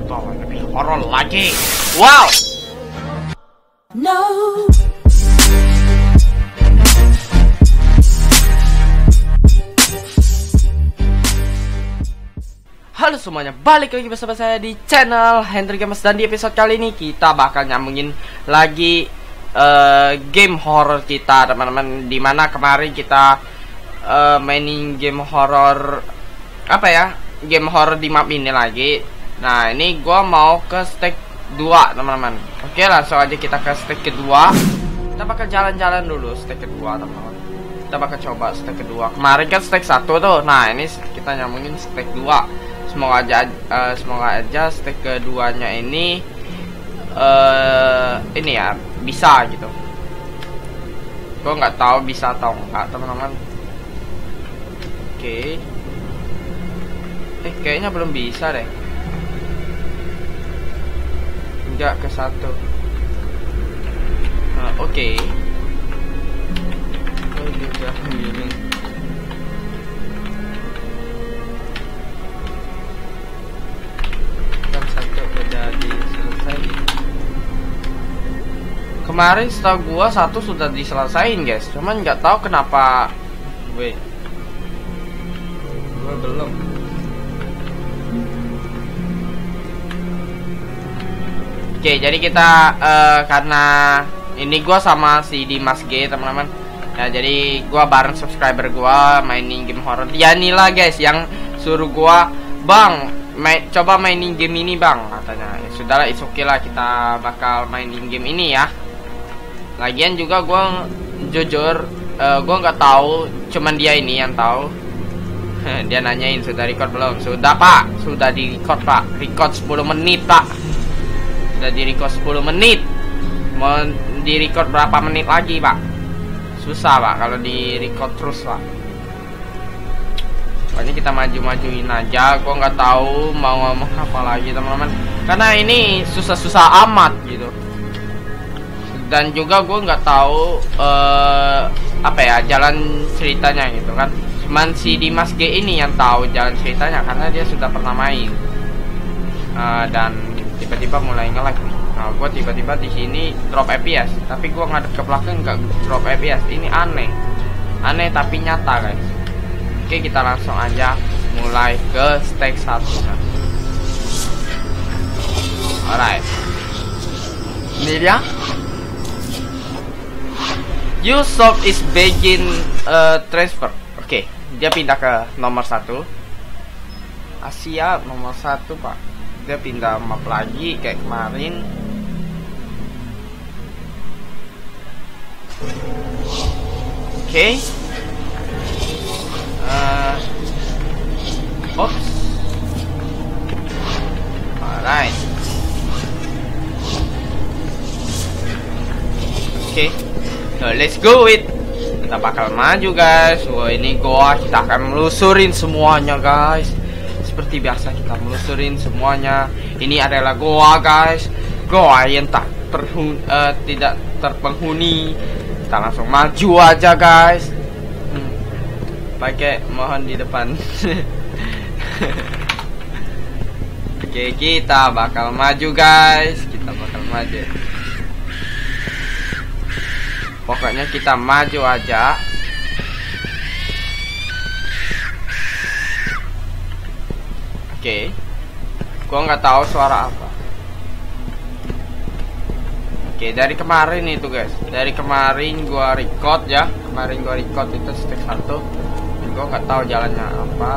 atau lebih horor lagi. Wow. No. Halo semuanya, balik lagi bersama saya di channel Hendrik Gamers. Dan di episode kali ini kita bakal nyambungin lagi game horror kita, teman-teman. Dimana kemarin kita mainin game horror, apa ya, game horror di map ini lagi. Nah, ini gua mau ke stage 2, teman-teman. Oke, langsung aja kita ke stage kedua. Kita bakal jalan-jalan dulu stage kedua, teman-teman. Kita bakal coba stage kedua. Kemarin kan stage 1 tuh. Nah, ini kita nyambungin stage 2. Semoga aja stage keduanya ini ya bisa gitu. Gue nggak tahu bisa atau enggak, teman-teman. Oke. Kayaknya belum bisa deh. Enggak ke 1. Oke. Oh, udah begini. Kemarin setahu gua 1 sudah diselesain, guys. Cuman nggak tahu kenapa gue belum. Oke, jadi kita karena ini gua sama si Dimas G, teman-teman. Ya, jadi gua bareng subscriber gua mainin game horror. Dia nih lah, guys, yang suruh gua, "Bang, coba mainin game ini, Bang," katanya. Ya, sudahlah, it's okay lah, kita bakal mainin game ini ya. Lagian juga gue jujur, gue nggak tahu, cuman dia ini yang tahu. Dia nanyain sudah record belum? Sudah, Pak, sudah di record, Pak. Record 10 menit, Pak. Sudah di record 10 menit. Mau di record berapa menit lagi, Pak? Susah, Pak, kalau di record terus, Pak. Pokoknya kita maju-majuin aja. Gue nggak tahu mau ngomong apa lagi, teman-teman, karena ini susah-susah amat gitu. Dan juga gue nggak tahu apa ya, jalan ceritanya gitu kan. Cuman si Dimas G ini yang tahu jalan ceritanya karena dia sudah pernah main. Dan tiba-tiba mulai nge-lag. Nah, gue tiba-tiba di sini drop FPS, tapi gue ngadep ke belakang nggak drop FPS. Ini aneh tapi nyata, guys. Oke, kita langsung aja mulai ke stage 1. Alright, ini dia. Yusuf is begin transfer. Oke, dia pindah ke nomor 1. Asia nomor 1, Pak. Dia pindah map lagi kayak kemarin. Oke. Oops. Alright. Oke. Nah, let's go it. Kita bakal maju, guys. Wah, ini goa, kita akan melusurin semuanya, guys. Seperti biasa kita melusurin semuanya. Ini adalah goa, guys. Goa yang tidak terpenghuni. Kita langsung maju aja, guys. Pakai mohon di depan. Oke, kita bakal maju, guys. Kita bakal maju. Pokoknya kita maju aja. Oke. Gua nggak tahu suara apa. Oke, dari kemarin itu, guys. Dari kemarin gua record ya. Kemarin gua record itu stage 1. Gua nggak tahu jalannya apa.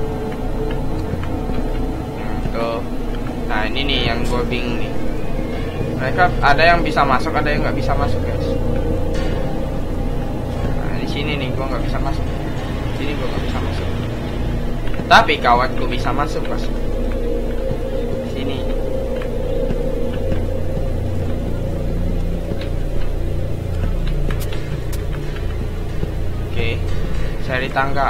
Tuh. Nah, ini nih yang gua bingung nih. Mereka ada yang bisa masuk, ada yang nggak bisa masuk, guys. Sini nih gua nggak bisa masuk. Sini gua nggak bisa masuk. Tapi kawanku bisa masuk, Bos. Sini. Oke, cari tangga.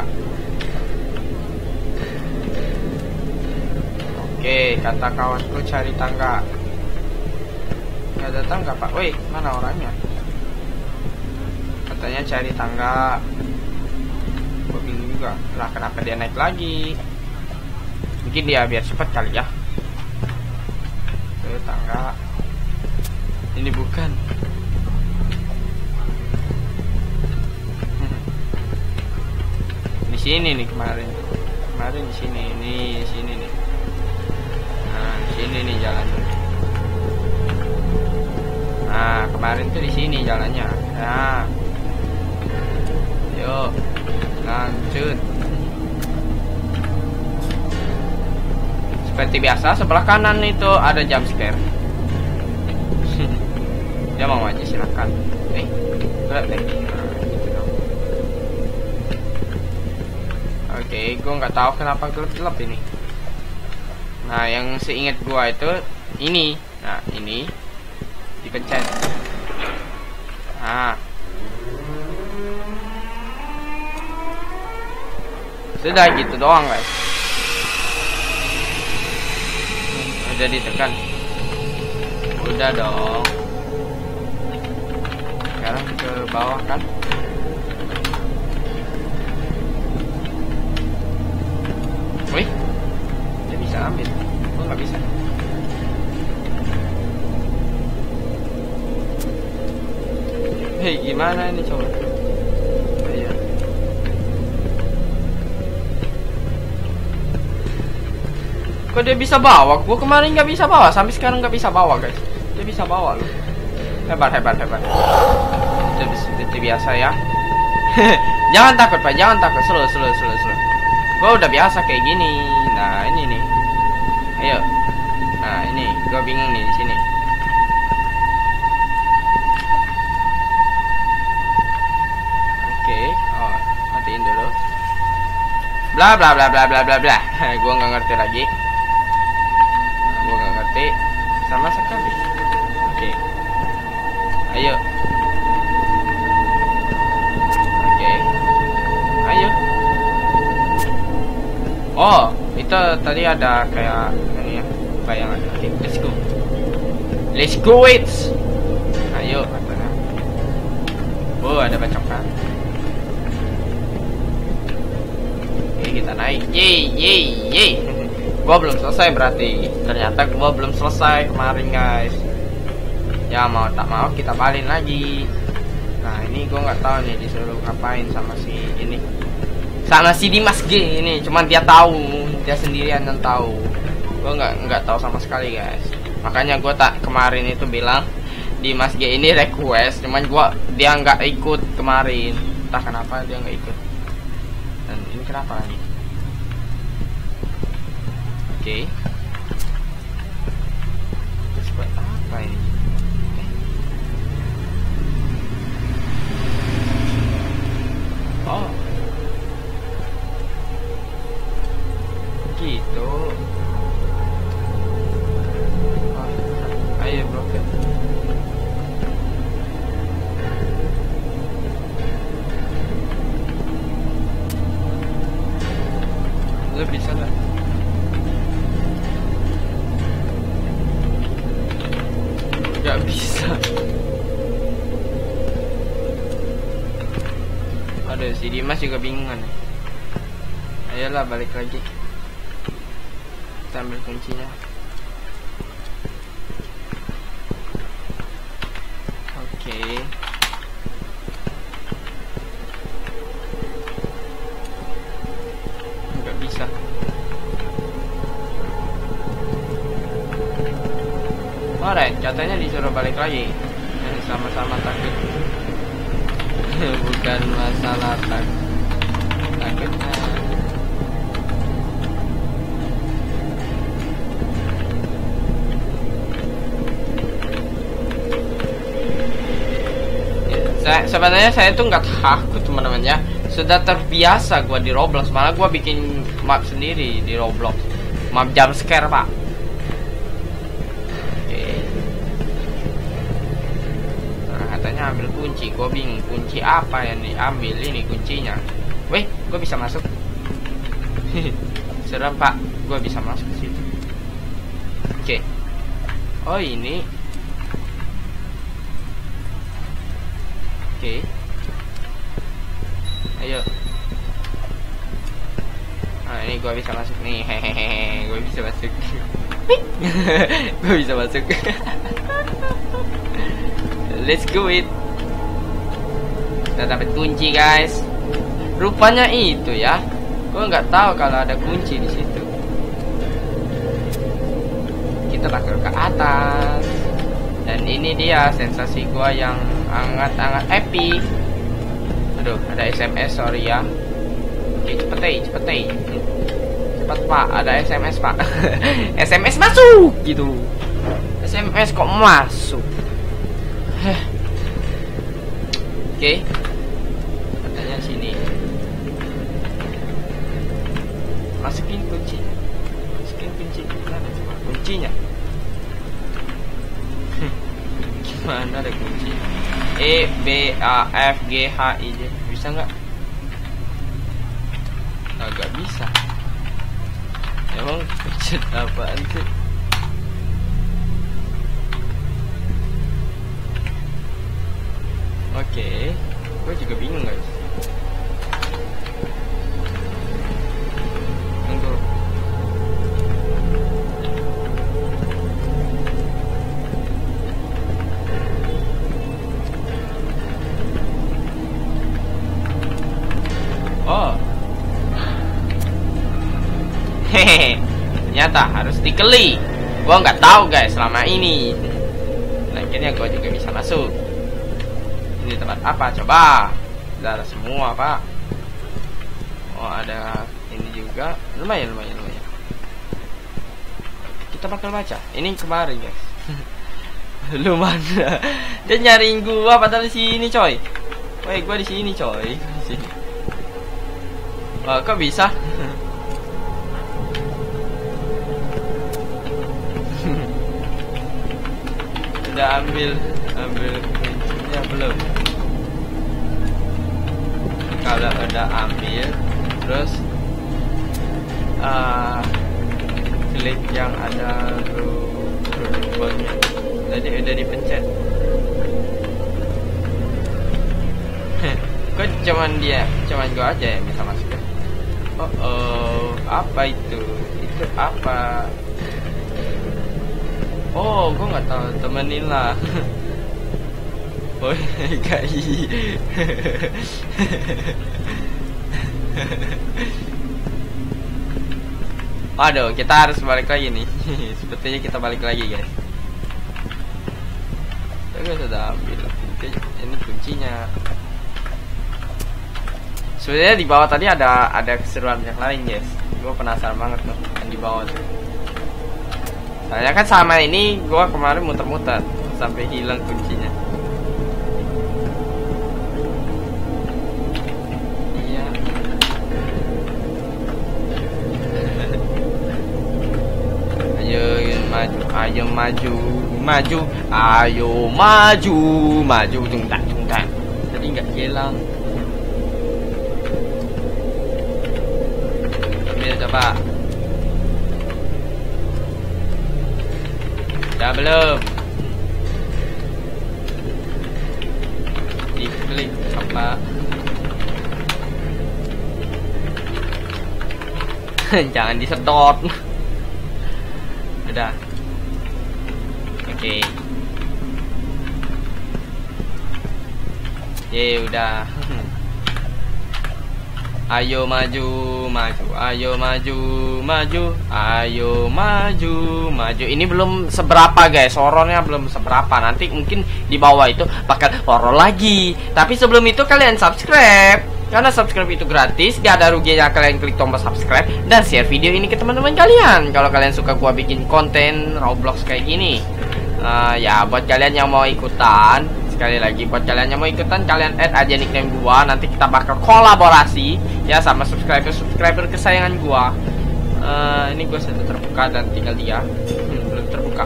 Oke, kata kawanku cari tangga. Nggak ada tangga, Pak. Woi, mana orangnya? Katanya cari tangga. Gue bingung juga lah kenapa dia naik lagi. Mungkin dia biar cepat kali ya. tangga. Ini bukan. Di sini nih kemarin di sini nih, di sini nih. Nah, di sini nih jalannya. Nah, kemarin tuh di sini jalannya. Nah, yuk lanjut. Seperti biasa sebelah kanan itu ada jump scare. Dia mau aja silakan. Gelap deh. Nah, gitu dong. Oke, gue nggak tahu kenapa gelap ini. Nah, yang seingat gue itu ini. Nah, ini dipencet. Nah, sudah gitu doang guys. Udah ditekan. Udah dong. Sekarang ke bawah kan. Wih, dia bisa ambil. Gua nggak bisa. Hei, gimana ini coba? Iya. Kok dia bisa bawa? Gua kemarin nggak bisa bawa, sampai sekarang nggak bisa bawa guys. Dia bisa bawa loh. Hebat. Itu biasa ya. Jangan takut Pak, jangan takut. Slow. Gua udah biasa kayak gini. Nah ini nih. Ayo. Nah ini, gua bingung nih di sini. Oke. Oh, matiin dulu. Bla. Gua nggak ngerti lagi. Gua nggak ngerti sama sekali. Oke. Ayo. Oke. Ayo. Oh, itu tadi ada kayak ini ya, bayangan. Oke, let's go. Let's go it. Ayo, katanya. Oh, ada bacokan. Oke, kita naik. Yeay. Gua belum selesai berarti. Ternyata gua belum selesai kemarin, guys. Ya mau tak mau kita balik lagi. Nah, ini gua nggak tahu nih disuruh ngapain sama si ini. Sama si Dimas G ini, cuman dia tahu, dia sendirian yang tahu. Gue nggak tahu sama sekali guys. Makanya gue tak kemarin itu bilang Dimas G ini request, cuman dia nggak ikut kemarin. Entah kenapa dia nggak ikut. Dan ini kenapa lagi? Oke. Terus buat apa ini? Oh. Gitu. Ayo blokir. Lu bisa nggak? Nggak bisa. Aduh, si Dimas juga bingungan. Ayolah balik lagi. Kita ambil kuncinya. Oke. Nggak bisa. Alright, katanya disuruh balik lagi. Sama-sama takut. Bukan masalah takut. Sebenarnya saya tuh nggak takut teman-teman ya, sudah terbiasa gua di Roblox, malah gua bikin map sendiri di Roblox, map jump scare pak. Oke. Nah, katanya ambil kunci, gua bingung kunci apa yang diambil ini kuncinya. Weh, gua bisa masuk. Serem pak, gua bisa masuk ke situ. Oke. Oh ini. Oke. Ayo. Nah, ini gua bisa masuk nih. Hehehe, gua bisa masuk. Gue bisa masuk. Let's go it. Kita dapat kunci guys. Rupanya itu ya. Gue nggak tahu kalau ada kunci di situ. Kita bakal ke atas. Dan ini dia sensasi gue yang sangat epic. Aduh, ada SMS, sorry ya. Oke, cepet cepat pak, ada SMS pak. SMS masuk gitu. SMS kok masuk. Oke, katanya sini. Masukin kunci. Mana kuncinya? Gimana ada kunci? E B A F G H I J. Bisa nggak? Agak bisa. Emang pencet apaan sih? Oke, gue juga bingung guys. Tunggu. Oh. Hehehe, ternyata harus dikeli. Gua nggak tahu guys selama ini. Nah, akhirnya gua juga bisa masuk. Ini tempat apa? Coba. Ada semua pak. Oh ada ini juga. Lumayan. Kita bakal baca. Ini kemarin guys. Lumayan. Dia nyariin gua padahal di sini coy. Woi gua di sini coy. Di sini. Oh, kok bisa? Udah ambil kuncinya belum? Kalau udah ambil, terus klik yang ada rubahnya. Tadi udah dipencet. Kok cuman gua aja yang bisa masuk. Oh, apa itu? Itu apa? Oh, gue nggak tahu, temenin lah. Oh, KI. Aduh, kita harus balik lagi nih. Sepertinya kita balik lagi guys. Tapi sudah ambil ini kuncinya. Sebenarnya di bawah tadi ada keseruan yang lain guys. Gue penasaran banget tuh yang di bawah tuh. Soalnya kan sama ini gue kemarin muter-muter sampai hilang kuncinya. Iya. Ayo maju, tungtang. Tadi nggak hilang. Ambil coba. Udah belum? Diklik apa? Jangan disedot. Udah. Oke. Udah. Ayo maju. Ayo maju. Ini belum seberapa guys, horornya belum seberapa. Nanti mungkin di bawah itu bakal horor lagi. Tapi sebelum itu kalian subscribe. Karena subscribe itu gratis, gak ada ruginya kalian klik tombol subscribe dan share video ini ke teman-teman kalian. Kalau kalian suka gua bikin konten Roblox kayak gini. Ya buat kalian yang mau ikutan, sekali lagi buat kalian yang mau ikutan, kalian add aja nickname gua. Nanti kita bakal kolaborasi ya sama subscriber kesayangan gua. Ini gua sudah terbuka dan tinggal dia belum terbuka.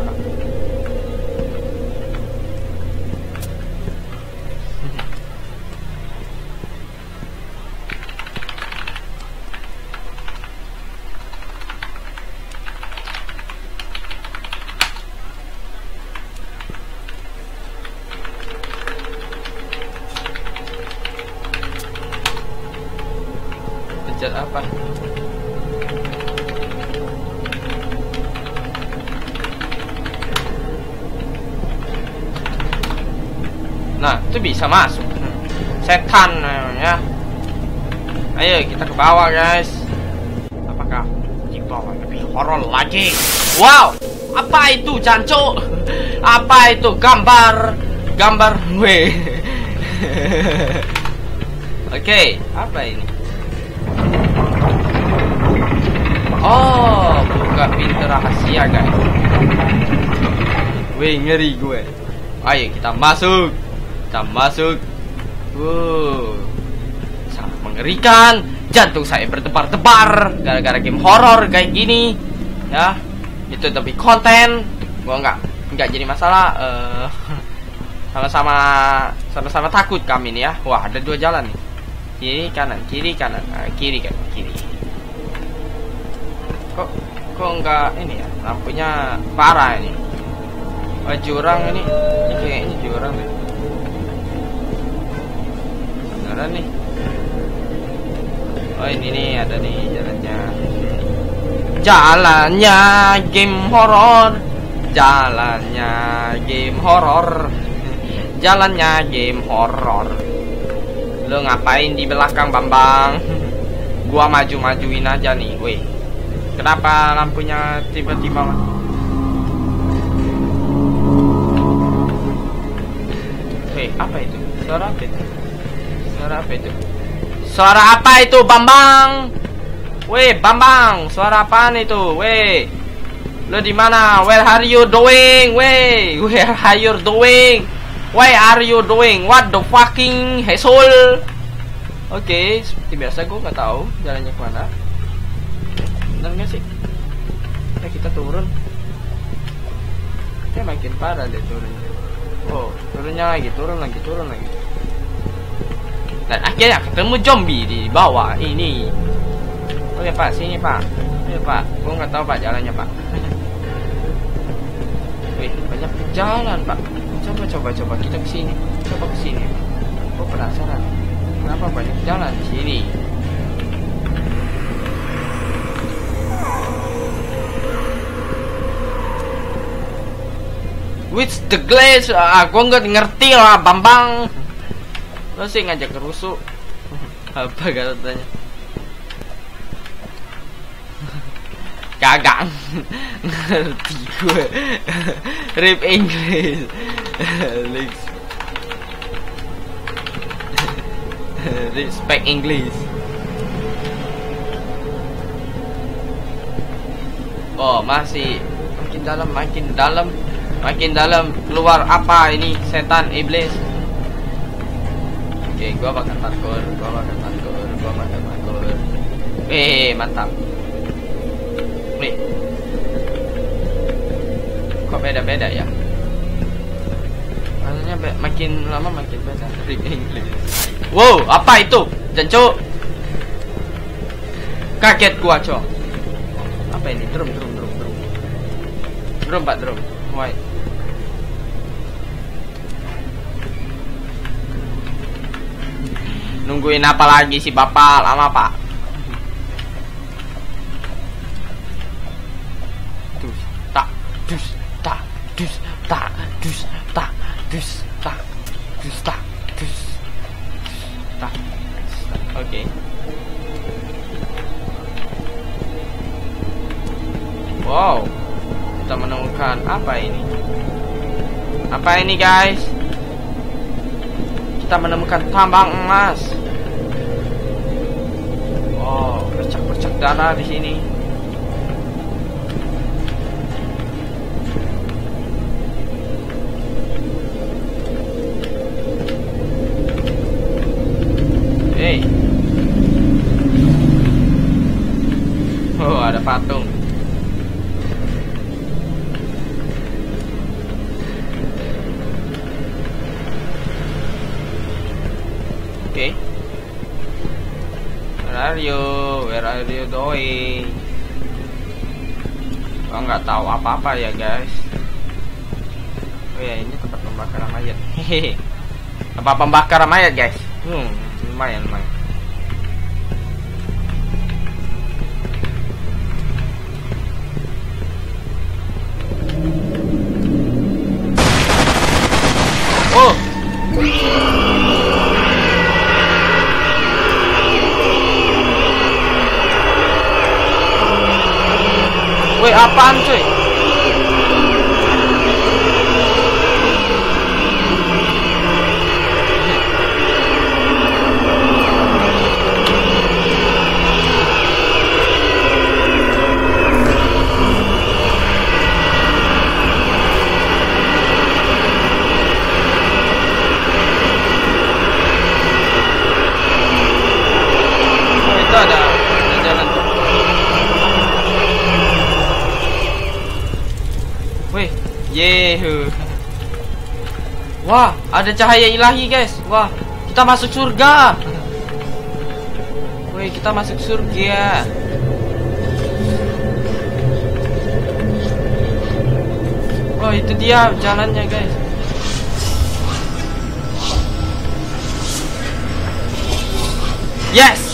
Pencet apa? Nah, itu bisa masuk. Setan ya. Ayo kita ke bawah, guys. Apakah di bawah lebih horor lagi? Wow, apa itu, Janco? Apa itu gambar W? Oke, apa ini? Oh, buka pintu rahasia, guys. Wih, ngeri gue. Ayo kita masuk. Kita masuk. Sangat mengerikan. Jantung saya berdebar-debar gara-gara game horor kayak gini. Ya, itu tapi konten. Gua nggak jadi masalah. Sama-sama takut kami nih ya. Wah, ada 2 jalan nih. Kiri kanan, kiri kanan, kiri kan, kiri. Kok nggak ini ya? Lampunya parah ini. Oh, jurang ini kayaknya jurang deh. Beneran nih. Oh, ini nih ada nih jalannya. Jalannya game horor. Jalannya game horor. Jalannya game horor. Lo ngapain di belakang, Bambang? Gua maju-majuin aja nih, weh. Kenapa lampunya tiba-tiba mati? Weh, apa itu? Suara apa itu? Suara apa itu? Suara apa itu, Bambang? Weh, Bambang, suara apaan itu? Weh. Lo di mana? Where are you doing? Weh, where are you doing? Why are you doing? What the fucking hell? Oke, seperti biasa gue nggak tahu jalannya kemana. Benar nggak sih? Ya kita turun. Ya makin parah deh turunnya. Oh, turunnya lagi, turun lagi. Dan akhirnya ketemu zombie di bawah ini. Oh ya Pak, sini Pak. Ya Pak, gue nggak tahu Pak jalannya Pak. Wih, banyak jalan Pak. Coba kita kesini. Coba kesini. Gue penasaran. Kenapa banyak jalan di sini? Which the glass? Gue nggak ngerti lah, Bambang. Lo sih ngajak kerusuk. Apa katanya? Kagak ngerti gue. Rip English. Respect English. Oh, masih makin dalam keluar apa ini, setan iblis. Oke, gua bakal parkour. Mantap. Nih. Kok beda-beda ya? Maksudnya makin lama makin beda. Wow, apa itu? Jancu. Kaget gua, Cok. Apa ini? Drum. Drum, Pak, drum. Why? Nungguin apa lagi si Bapak? Lama, Pak. Oke. Wow. Kita menemukan apa ini? Apa ini, guys? Kita menemukan tambang emas. Wow, bercak-bercak darah di sini. Hey. Oh, ada patung. Okay. Where are you doing? Oh, nggak tahu apa-apa ya, guys. Oh ya, ini tempat pembakaran mayat. Hehehe. Tempat pembakaran mayat, guys. Lumayan. Oh, Wih, yehu. Wah, ada cahaya ilahi guys. Wah, kita masuk surga. Wih, kita masuk surga. Oh, itu dia jalannya guys. Yes.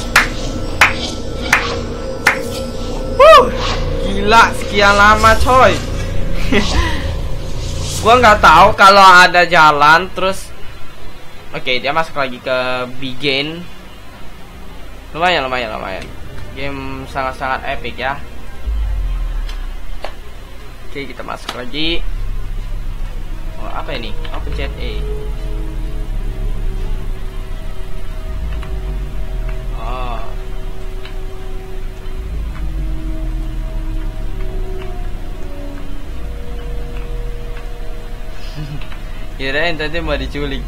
Gila, sekian lama coy. Gua nggak tahu kalau ada jalan terus. Oke, dia masuk lagi ke begin. Lumayan. Game sangat-sangat epic ya. Oke, kita masuk lagi. Oh, apa ini? Oh, pencet E. Oh. Kirain tadi mau diculik.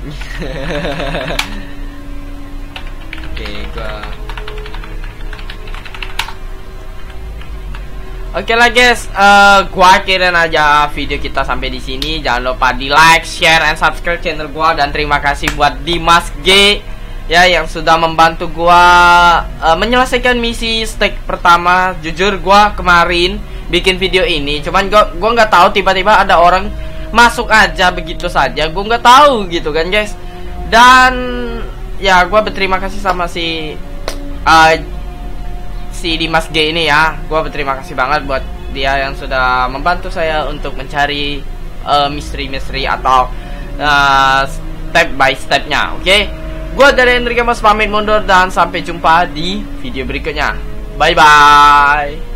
Oke lah guys, gua akhirin aja video kita sampai di sini. Jangan lupa di like, share, and subscribe channel gua. Dan terima kasih buat Dimas G ya yang sudah membantu gua menyelesaikan misi stage pertama. Jujur gua kemarin bikin video ini, cuman gua nggak tahu tiba-tiba ada orang masuk aja begitu saja. Gua nggak tahu gitu kan guys. Dan ya gua berterima kasih sama si Dimas G ini ya. Gua berterima kasih banget buat dia yang sudah membantu saya untuk mencari misteri-misteri atau step by stepnya. Oke, gua dari Hendrik Mas pamit mundur dan sampai jumpa di video berikutnya. Bye bye.